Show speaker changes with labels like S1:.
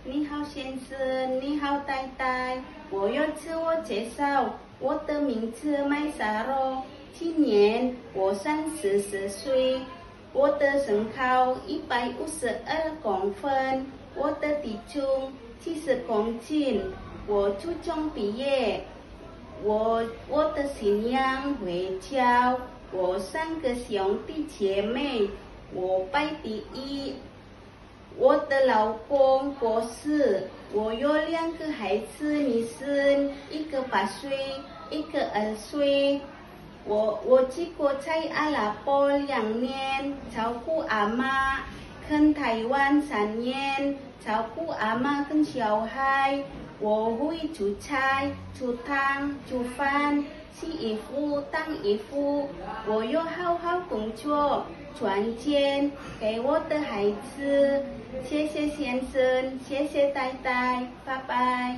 S1: 你好先生，你好太太，我要自我介绍，我的名字麦莎罗，今年我34岁，我的身高152公分，我的体重70公斤，我初中毕业，我的信仰回教，我3个兄弟姐妹，我排第1。我的老公过世，我有2个孩子，女生，1个8岁，1个2岁。我去过在阿拉伯2年，照顾阿妈；跟台湾3年，照顾阿妈跟小孩。我会煮菜、煮汤、煮饭、洗衣服、当衣服。我要好好工作，赚钱给我的孩子。谢谢先生，谢谢太太，拜拜。